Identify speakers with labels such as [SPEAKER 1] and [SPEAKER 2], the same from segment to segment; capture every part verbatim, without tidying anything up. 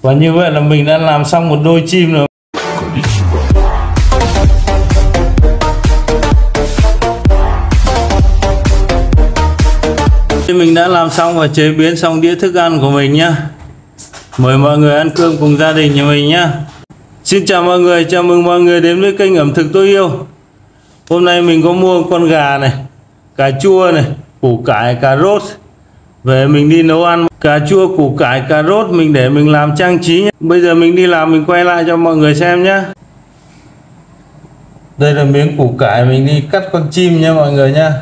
[SPEAKER 1] Và như vậy là mình đã làm xong một đôi chim rồi. Mình đã làm xong và chế biến xong đĩa thức ăn của mình nhá. Mời mọi người ăn cơm cùng gia đình nhà mình nhá. Xin chào mọi người, chào mừng mọi người đến với kênh ẩm thực tôi yêu. Hôm nay mình có mua con gà này, cà chua này, củ cải, cà rốt về mình đi nấu ăn. Cà chua, củ cải, cà rốt mình để mình làm trang trí nhé. Bây giờ mình đi làm, mình quay lại cho mọi người xem nhé. Đây là miếng củ cải mình đi cắt con chim nha mọi người nha.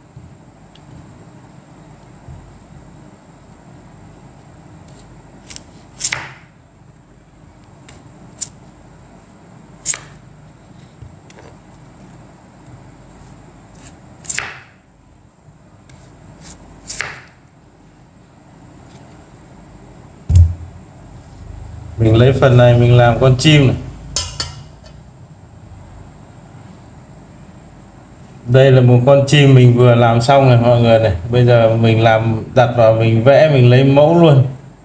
[SPEAKER 1] Mình lấy phần này mình làm con chim này. Đây là một con chim mình vừa làm xong này mọi người này. Bây giờ mình làm đặt vào mình vẽ, mình lấy mẫu luôn.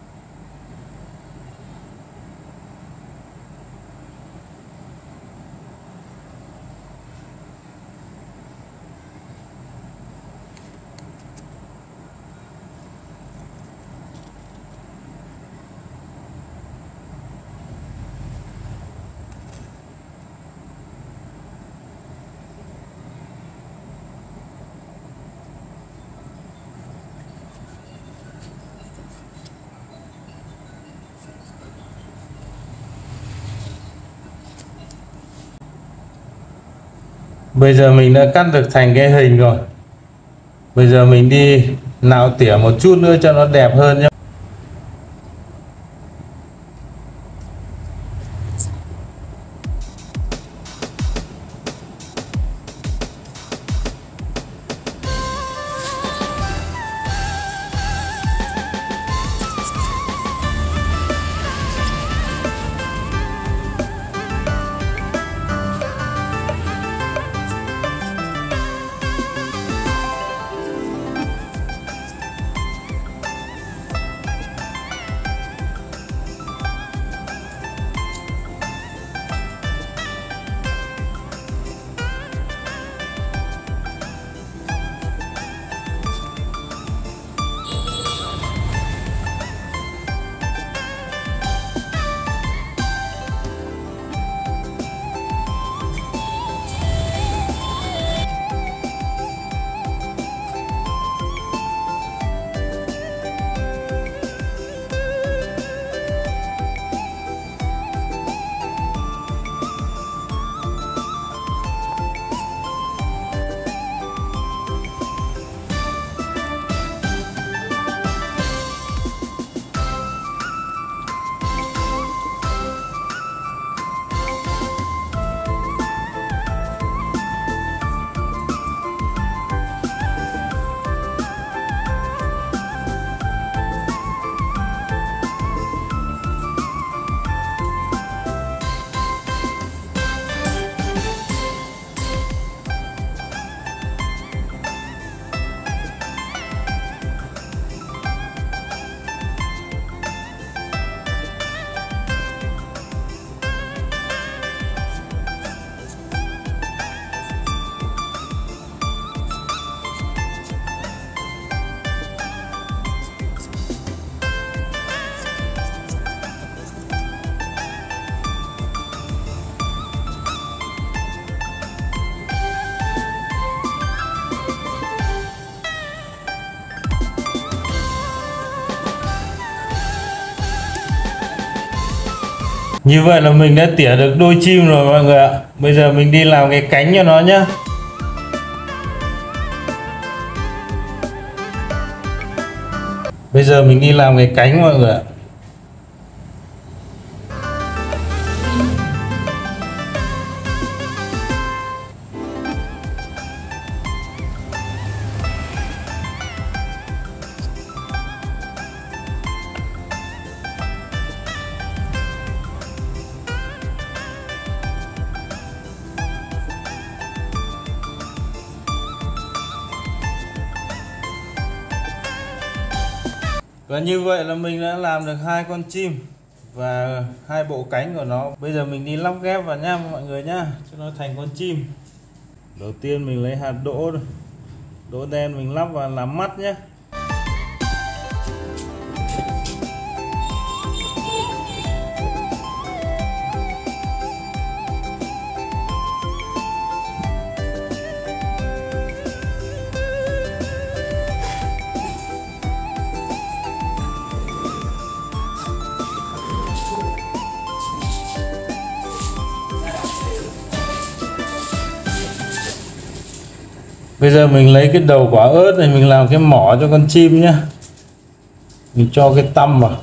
[SPEAKER 1] Bây giờ mình đã cắt được thành cái hình rồi. Bây giờ mình đi nạo tỉa một chút nữa cho nó đẹp hơn nhé. Như vậy là mình đã tỉa được đôi chim rồi mọi người ạ. Bây giờ mình đi làm cái cánh cho nó nhé. Bây giờ mình đi làm cái cánh mọi người ạ. Và như vậy là mình đã làm được hai con chim. và hai bộ cánh của nó. Bây giờ mình đi lắp ghép vào nhá mọi người nhá, cho nó thành con chim. Đầu tiên mình lấy hạt đỗ đỗ đen mình lắp vào làm mắt nhé. Bây giờ mình lấy cái đầu quả ớt này mình làm cái mỏ cho con chim nhé. Mình cho cái tăm vào.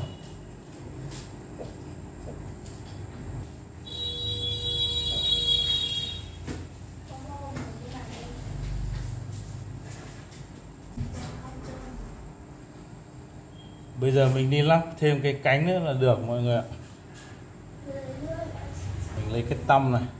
[SPEAKER 1] Bây giờ mình đi lắp thêm cái cánh nữa là được mọi người ạ. Mình lấy cái tăm này.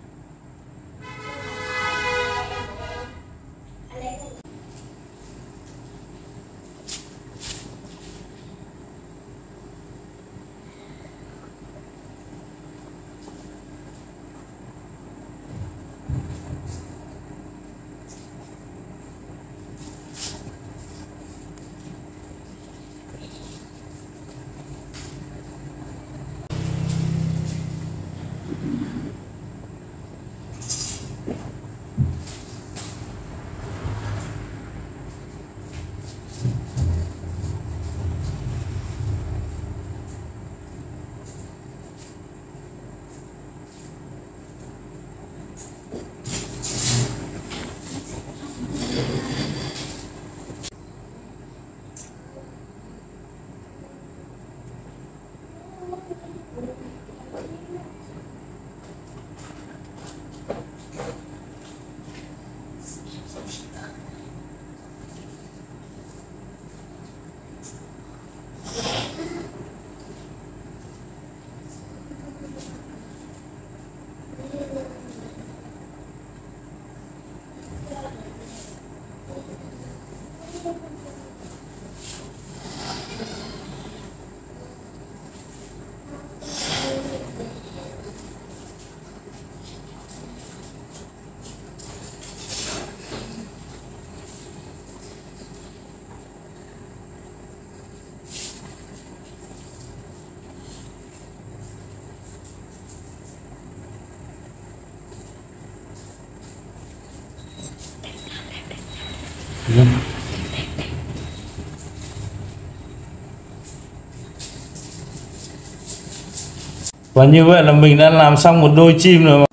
[SPEAKER 1] Và như vậy là mình đã làm xong một đôi chim rồi.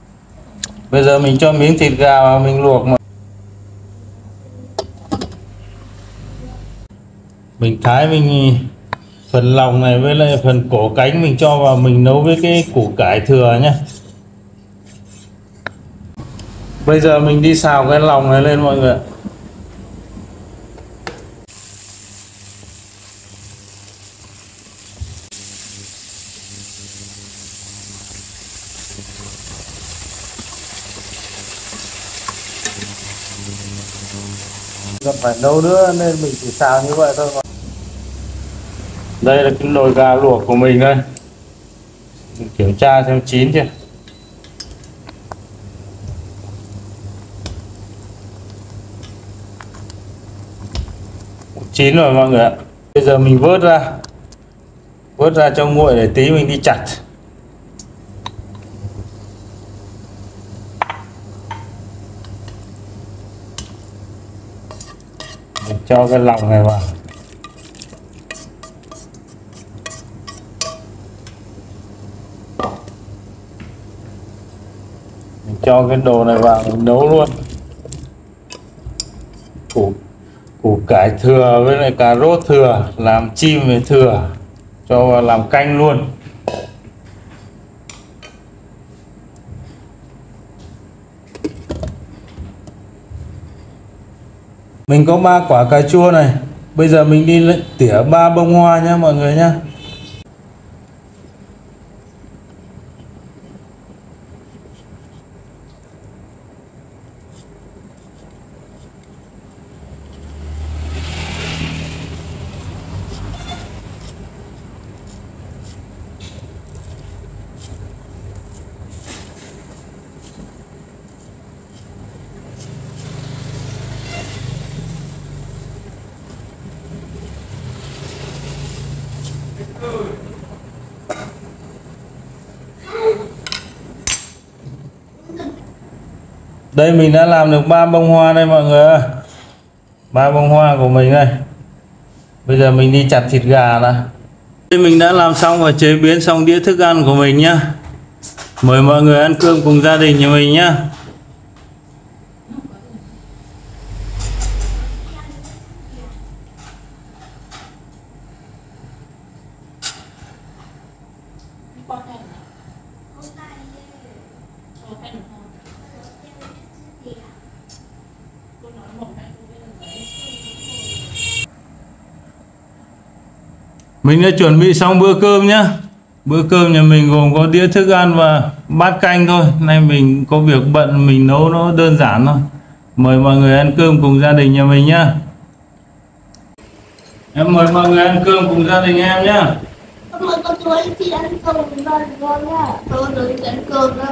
[SPEAKER 1] Bây giờ mình cho miếng thịt gà vào mình luộc mà. Mình thái mình phần lòng này với lại phần cổ cánh mình cho vào mình nấu với cái củ cải thừa nhé. Bây giờ mình đi xào cái lòng này lên mọi người ạ. Không phải nấu nữa nên mình chỉ xào như vậy thôi. Đây là cái nồi gà luộc của mình đây. Mình kiểm tra xem chín chưa. Chín rồi mọi người ạ. Bây giờ mình vớt ra. Vớt ra cho nguội để tí mình đi chặt. Mình cho cái lòng này vào. Mình cho cái đồ này vào mình nấu luôn. Củ, củ cải thừa với lại cà rốt thừa, làm chim với thừa, cho vào làm canh luôn. Mình có ba quả cà chua này. Bây giờ mình đi tỉa ba bông hoa nhé mọi người nhé. Đây mình đã làm được ba bông hoa đây mọi người ơi. Ba bông hoa của mình đây. Bây giờ mình đi chặt thịt gà này. Đây mình đã làm xong và chế biến xong đĩa thức ăn của mình nhá. Mời mọi người ăn cơm cùng gia đình nhà mình nhá. Mình đã chuẩn bị xong bữa cơm nhá. Bữa cơm nhà mình gồm có đĩa thức ăn và bát canh thôi. Nay mình có việc bận, mình nấu nó đơn giản thôi. Mời mọi người ăn cơm cùng gia đình nhà mình nhá. Em mời mọi người ăn cơm cùng gia đình em nhá.
[SPEAKER 2] Mời con chú anh chị ăn cơm cùng gia đình con nhá. Tôi đừng ăn cơm đâu.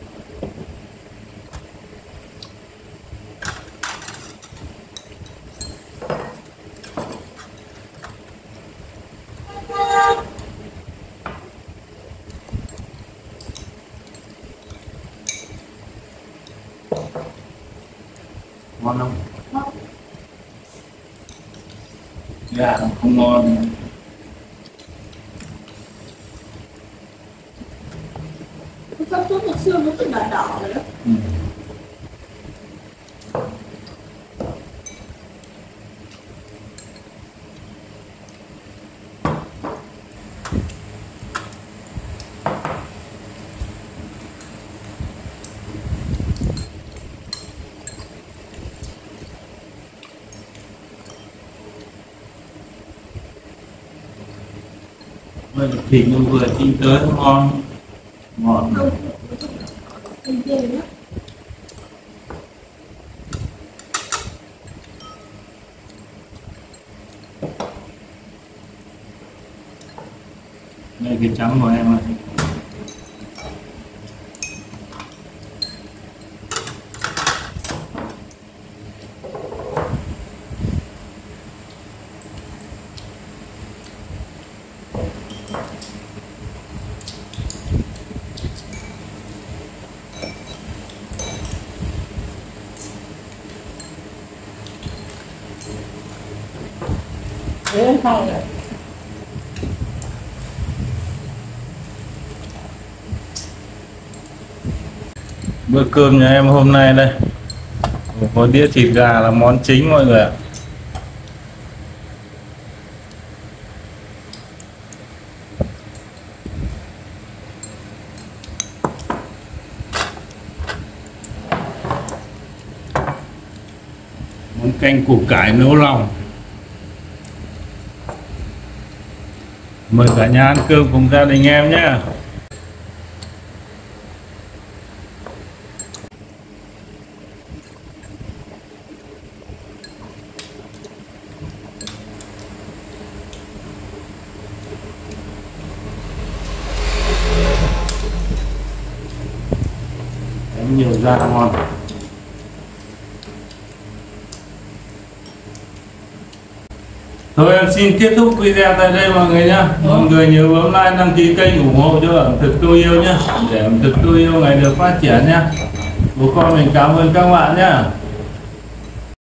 [SPEAKER 1] Ngon không? Gà nó không ngon.
[SPEAKER 2] Con chú ngày xưa nó cứ đỏ đỏ rồi đó.
[SPEAKER 1] Ừ. Bây giờ thịt nó vừa chín tới nó ngon, ngọt. Đây cái trắng của em ơi.
[SPEAKER 2] Thế không rồi.
[SPEAKER 1] Bữa cơm nhà em hôm nay đây có đĩa thịt gà là món chính mọi người ạ. Món canh củ cải nấu lòng. Mời cả nhà ăn cơm cùng gia đình em nhé. Đánh nhiều da ngon. Thôi em xin kết thúc video tại đây mọi người nhá. Mọi người nhớ bấm like, đăng ký kênh ủng hộ cho ẩm thực tôi yêu nhá, để ẩm thực tôi yêu ngày được phát triển nhá. Bố con mình cảm ơn các bạn nhá.